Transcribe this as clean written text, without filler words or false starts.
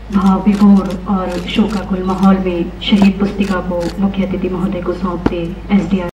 भाव विभोर और शोकाकुल माहौल में शहीद पुस्तिका को मुख्य अतिथि महोदय को सौंपते एसडीआर